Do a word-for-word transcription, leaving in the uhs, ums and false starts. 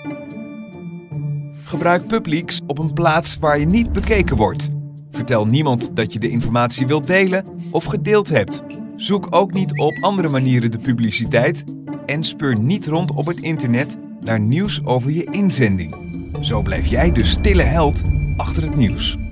Gebruik Publix op een plaats waar je niet bekeken wordt. Vertel niemand dat je de informatie wilt delen of gedeeld hebt. Zoek ook niet op andere manieren de publiciteit en speur niet rond op het internet naar nieuws over je inzending. Zo blijf jij de stille held achter het nieuws.